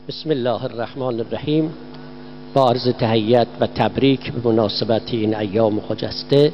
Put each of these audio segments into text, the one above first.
بسم الله الرحمن الرحیم. با عرض تحیت و تبریک به مناسبت این ایام خجسته.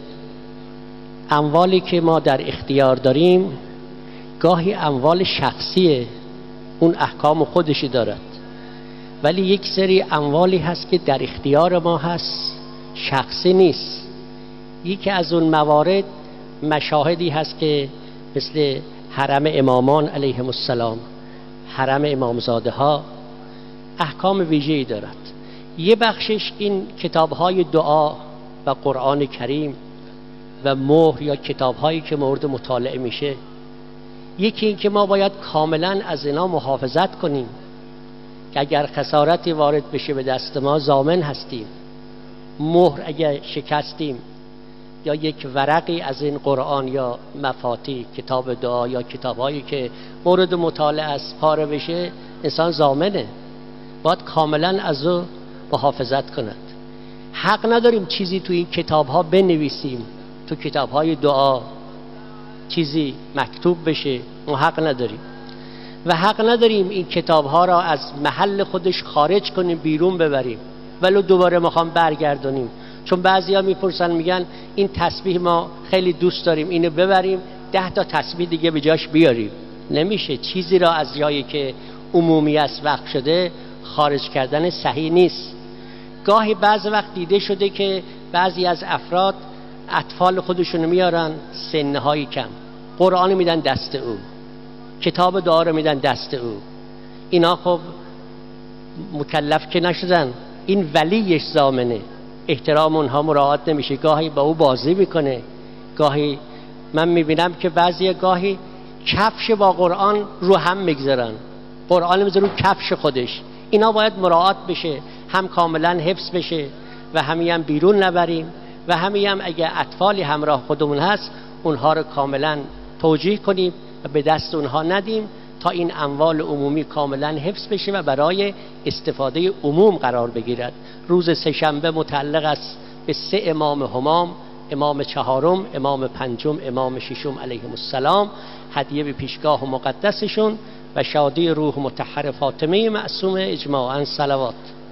اموالی که ما در اختیار داریم گاهی اموال شخصیه، اون احکام خودشی دارد، ولی یک سری اموالی هست که در اختیار ما هست، شخصی نیست. یکی از اون موارد مشاهدی هست که مثل حرم امامان علیهم السلام، حرم امامزاده ها، احکام ویژه‌ای دارد. یه بخشش این کتاب‌های دعا و قرآن کریم و مهر یا کتاب‌هایی که مورد مطالعه میشه. یکی این که ما باید کاملا از اینا محافظت کنیم که اگر خسارتی وارد بشه به دست ما ضامن هستیم. مهر اگر شکستیم یا یک ورقی از این قرآن یا مفاتیح، کتاب دعا یا کتاب‌هایی که مورد مطالعه است پاره بشه، انسان ضامنه، باید کاملا از او محافظت کند. حق نداریم چیزی تو این کتاب‌ها بنویسیم، تو کتاب‌های دعا چیزی مکتوب بشه، ما حق نداریم. و حق نداریم این کتاب‌ها را از محل خودش خارج کنیم، بیرون ببریم ولو دوباره میخوام برگردونیم. چون بعضیا میپرسن میگن این تسبیح ما خیلی دوست داریم، اینو ببریم 10 تا تسبیح دیگه به جاش بیاریم. نمیشه. چیزی را از جایی که عمومی است وقف شده خارج کردن صحیح نیست. گاهی بعض وقت دیده شده که بعضی از افراد اطفال خودشونو میارن سنهای کم، قرآن میدن دست او، کتاب دعا رو میدن دست او. اینا خب مکلف که نشدن، این ولیش ضامنه، احترام اونها مراعات نمیشه، گاهی با او بازی میکنه. گاهی من میبینم که بعضی گاهی کفش با قرآن رو هم میگذارن، قرآن میذاره رو کفش خودش. اینا باید مراعات بشه، هم کاملا حفظ بشه و هم بیرون نبریم و هم اگه اطفالی همراه خودمون هست اونها رو کاملا توجیه کنیم و به دست اونها ندیم تا این اموال عمومی کاملا حفظ بشه و برای استفاده عموم قرار بگیرد. روز سه‌شنبه متعلق است به 3 امام همام، امام چهارم، امام پنجم، امام ششم علیهم السلام. هدیه به پیشگاه مقدسشون و شادی روح مطهر فاطمه معصومه اجماعاً صلوات.